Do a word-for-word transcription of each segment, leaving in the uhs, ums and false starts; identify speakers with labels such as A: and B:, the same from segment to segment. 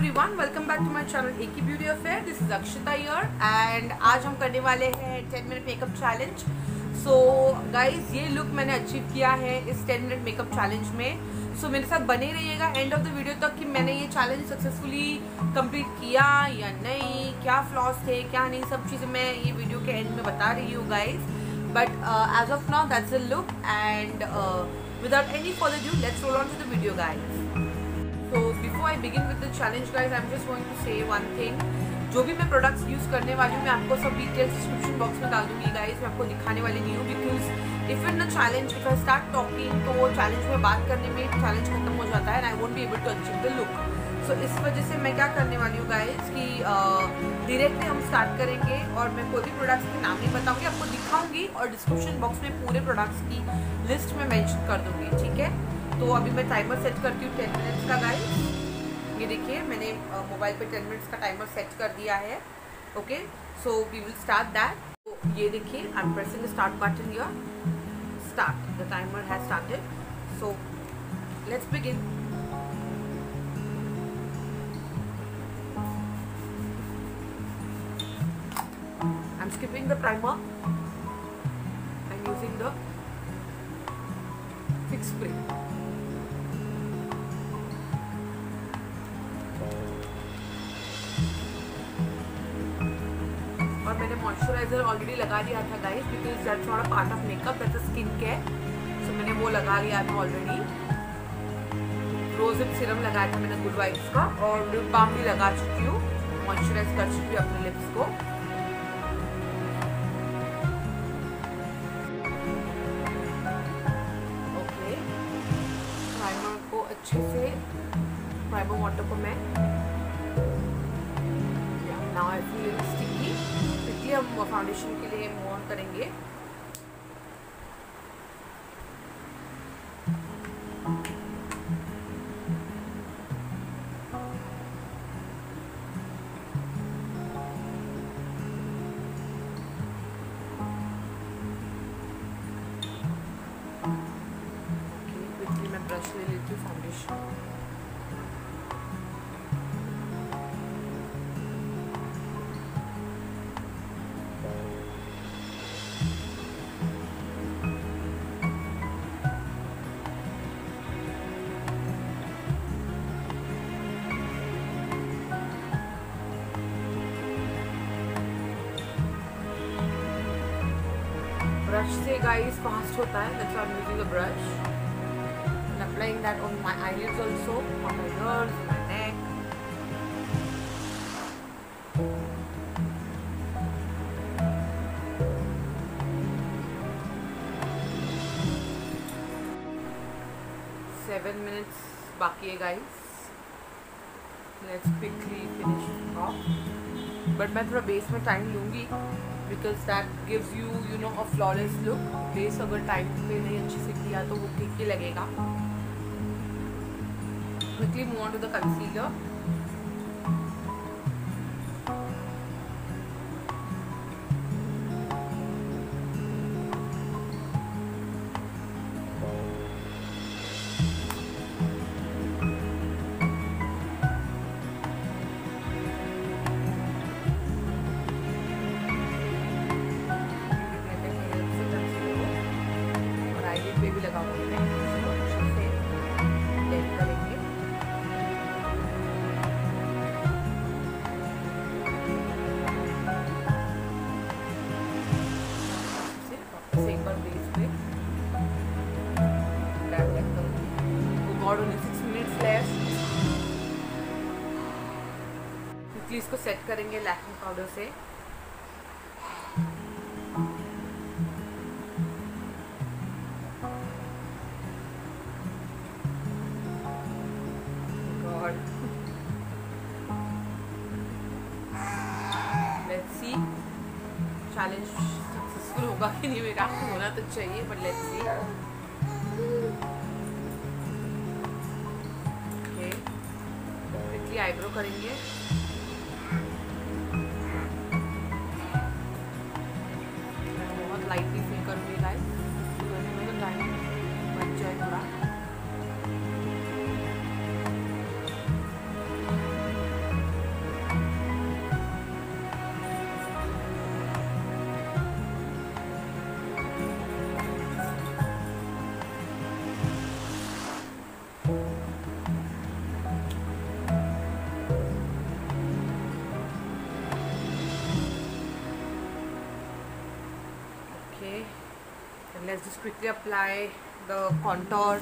A: Everyone, welcome back to my channel एकी beauty affair. This is Akshita here and आज हम करने वाले हैं ten minute makeup challenge. So guys, ये लुक मैंने अचीव किया है इस टेन मिनट मेकअप चैलेंज में। सो so, मेरे साथ बने रहिएगा एंड ऑफ द वीडियो तक कि मैंने ये चैलेंज सक्सेसफुली कंप्लीट किया या नहीं, क्या फ्लॉस थे क्या नहीं, सब चीज़ें मैं ये वीडियो के एंड में बता रही हूँ guys. But as of now that's the look and without any further due let's roll on to the video guys. So before I begin with the challenge guys, I'm just going to say one thing. जो भी मैं products use करने वाली हूँ मैं आपको सब details description box में डाल दूँगी गाइस। मैं आपको दिखाने वाली नहीं हूँ because if in the challenge if I start talking तो वो चैलेंज में बात करने में चैलेंज खत्म हो जाता है and I won't be able to achieve the look. So इस वजह से मैं क्या करने वाली हूँ गाइस कि डायरेक्टली हम स्टार्ट करेंगे और मैं कोई भी प्रोडक्ट्स के नाम नहीं बताऊँगी, आपको दिखाऊँगी और डिस्क्रिप्शन बॉक्स में पूरे प्रोडक्ट्स की लिस्ट में मैंशन कर दूँगी, ठीक है। तो अभी मैं टाइमर सेट करती हूँ टेन मिनट्स का गाइस। ये देखिए मैंने मोबाइल पे टेन मिनट्स का टाइमर सेट कर दिया है। Okay, so we will start that. तो ये देखिए I am pressing the start button here. Start, the timer has started, so let's begin. I am skipping the primer, I am using the fix spray. और मैंने moisturiser already लगा लिया था guys because that's not a part of makeup, that's a skin care. So मैंने वो लगा लिया था ऑलरेडी। रोज़िप सीरम लगाया था मैंने गुड वाइब्स का और लिप बाम भी लगा चुकी हूँ, मॉइस्चराइज कर चुकी हूँ अपने लिप्स को। ओके, प्राइमर को अच्छे से प्राइमर वाटर को मैं नाउ आई फील स्टिकी। इसलिए हम फाउंडेशन के लिए मूव ऑन करेंगे। ओके, क्विकली मैं ब्रश ले लेती हूँ फाउंडेशन। ब्रश से गाइस फास्ट होता है, that's why I'm using a brush and applying that on my eyelids also, on my ears, my neck. Seven minutes बाकी है guys. Let's quickly finish it off. But मैं थोड़ा base में time लूँगी because that gives you you know a flawless look. Base अगर time पे नहीं अच्छे से किया तो वो ठीक ही लगेगा। Quickly move on to the concealer. पे भी लगाऊंगी मैं, इसको अच्छे से ब्लेंड करेंगे। से एक बार बेस पे डैब डैब करूंगी। Oh God only six minutes left. Quickly इसको सेट करेंगे लैक्मे पाउडर से। लेट्स सी चैलेंज सक्सेसफुल होगा कि नहीं, मेरा होना तो चाहिए but let's see. Okay, quickly eyebrow करेंगे। मैं बहुत लाइटली फिल करूँगी गाइस, करने में तो टाइम बच जाए थोड़ा। let's just quickly apply the contour.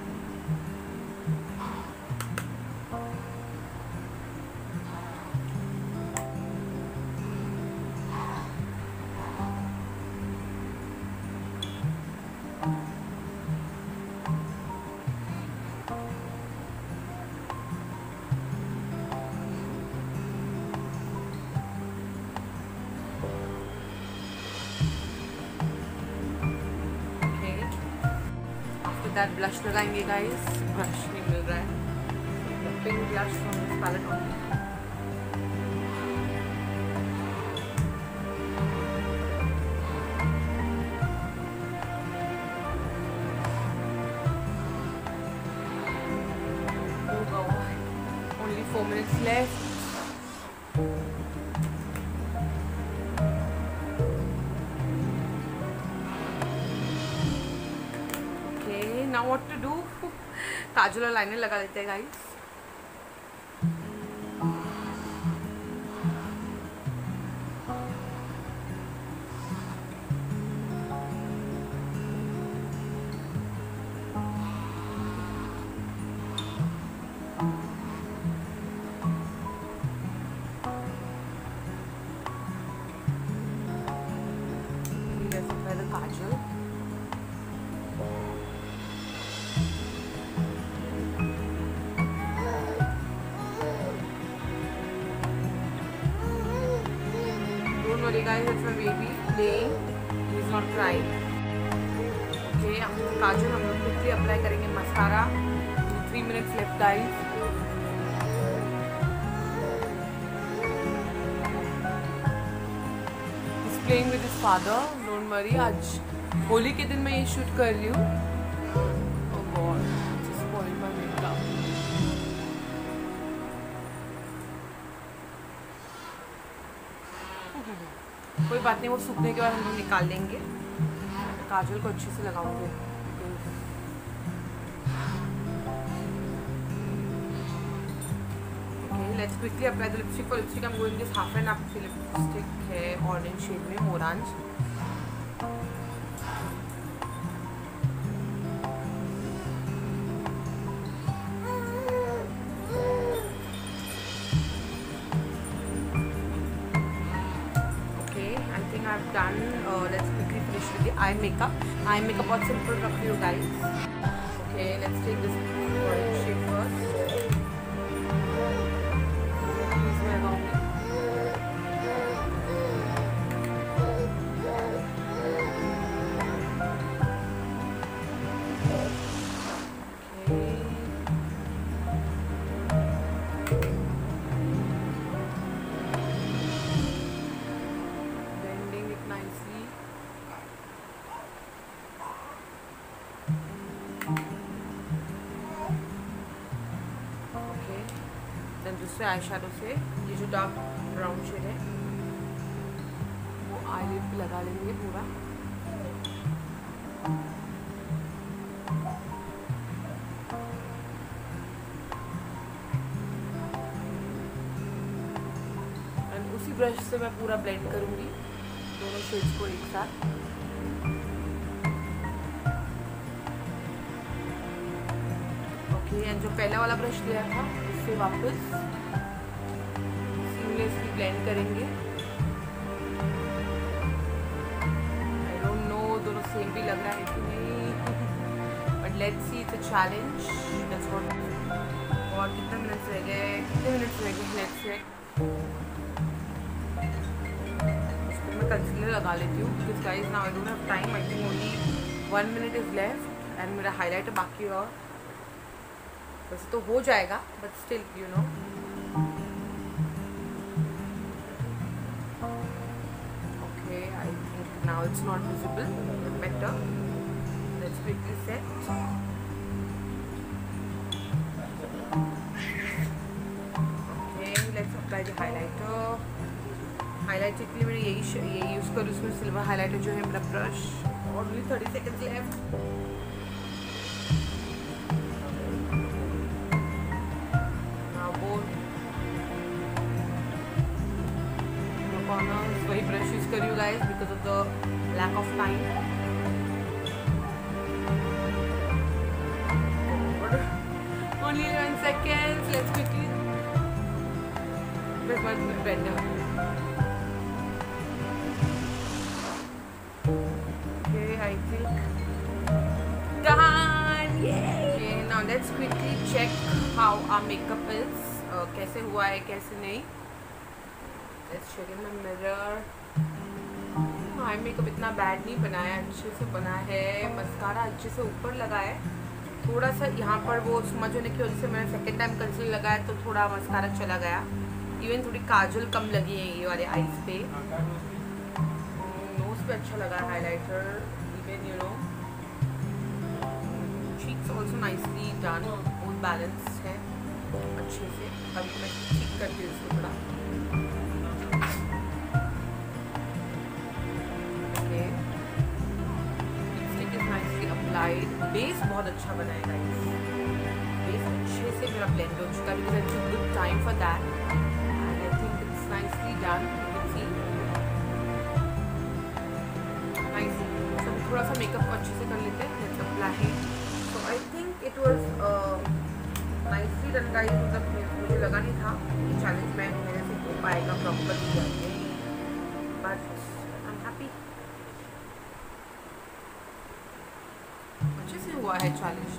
A: That blush लगाएंगे गाइस. ब्रश नहीं मिल रहा है. Pink blush from this palette only. Oh God, only four minutes left. Now what to do? काजल और लाइनर लगा लेते हैं guys. Let's apply the kajal. Sorry guys, it's my baby playing. He's not crying. Okay, after kajal हम लोग quickly apply करेंगे mascara. Three minutes left guys. He's playing with his father. Don't worry, आज होली के दिन मैं ये shoot कर रही हूँ. Oh God, just spoiled my makeup. कोई बात नहीं, वो सूखने के बाद हम लोग निकाल लेंगे. काजल को अच्छे से लगाऊंगे. Okay, let's quickly apply the lipstick. For lipstick I'm going this half and half lipstick है orange shade में, orange. I've done. Uh, let's quickly finish with the eye makeup. Eye makeup बहुत simple रख रही हूँ guys. Okay, let's take this orange shade first. इसमें लगाऊंगी. दूसरे eye shadow से ये जो डार्क ब्राउन शेड है वो आईलिड पे लगा लेंगे पूरा. एंड उसी ब्रश से मैं पूरा ब्लेंड करूंगी दोनों शेड्स को एक साथ. ओके, एंड जो पहला वाला ब्रश लिया था उससे वापस सीमलेसली ब्लेंड करेंगे. आई डोंट नो दोनों सेम भी लग रहा है कि नहीं, but let's see, it's a challenge. That's what. और कितने मिनट्स रह गए? कितने मिनट्स रह गए? लेट्स से उसको मैं कंसीलर लगा लेती हूँ because guys now I don't have time. I think only one minute is left and मेरा हाईलाइटर बाकी. और वैसे तो हो जाएगा but still you know. Okay, I think now it's not visible. Better. Let's quickly set. Okay, let's apply the highlighter. Highlighter के लिए मैंने यही यही यूज़ करूँ. उसमें सिल्वर हाइलाइटर जो है मेरा ब्रश. और ओनली थर्टी सेकेंड्स लेफ्ट. वही ब्रश यूज कर रही हूँ guys because of the lack of time. seconds. Let's quickly. Where's my blender? Okay, I think done. Yay! Okay, now let's quickly check how our makeup is. Uh, कैसे हुआ है, कैसे नहीं. Let's check in my mirror. Eye makeup इतना bad नहीं बनाया, अच्छे से बना है. मस्कारा अच्छे से ऊपर लगा है. थोड़ा सा यहाँ पर वो स्मज होने की वजह से मैंने सेकेंड टाइम कंसीलर लगाया तो थोड़ा मस्कारा चला गया. इवन थोड़ी काजल कम लगी है ये वाले आईज पे. नोज पे अच्छा लगा highlighter. Even you know cheeks also nicely done. बहुत बैलेंस है अच्छे से. अभी मैं ठीक करती हूँ इसको थोड़ा. बेस बहुत अच्छा बना है गाइस. बेस अच्छे से मेरा ब्लेंड हो चुका है because I took good time for that and I think it's nicely done. You can see nice. So थोड़ा सा मेकअप को अच्छे से कर लेते हैं. Let's apply. So I think it was nicely done guys. मतलब मुझे लगा नहीं था चैलेंज में मेरे से हो पाएगा properly, but I am happy. अच्छे से हुआ है challenge.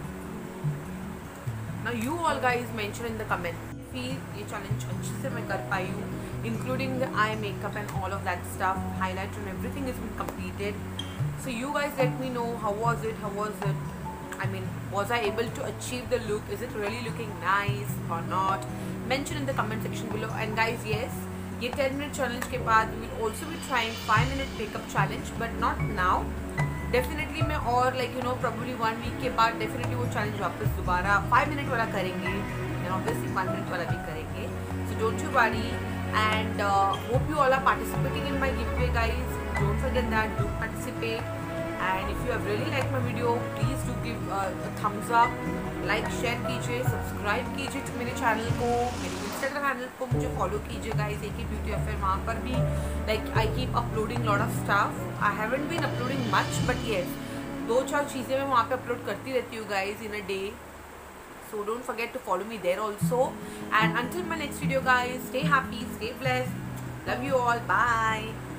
A: Now you all guys mention in the comment feel ये चैलेंज अच्छे से मैं कर पाई हूँ, including the eye makeup and all of that stuff. Highlighter and everything is been completed. So you guys let me know how was it, how was it, I mean was I able to achieve the look, is it really looking nice or not? Mention in the comment section below. And guys, yes, ये ten minute challenge के बाद we will also be trying five minute makeup challenge, but not now. Definitely मैं और like you know probably one week के बाद definitely वो challenge वापस दोबारा फाइव मिनट वाला करेंगे एंड ऑब्वियसली वन मिनट वाला भी करेंगे. So don't you worry and hope you all are participating in my giveaway guys. Don't forget that, do participate. And if you have really like my video please do give thumbs up. Like share कीजिए, subscribe कीजिए मेरे channel को, मेरे Instagram handle को मुझे follow कीजिए guys. एक ही beauty affair वहाँ पर भी like I keep uploading lot of stuff. I haven't been uploading much but yes दो चार चीज़ें मैं वहाँ पे अपलोड करती रहती हूँ guys in a day. So don't forget to follow me there also. And until my next video guys, stay happy, stay blessed, love you all, bye.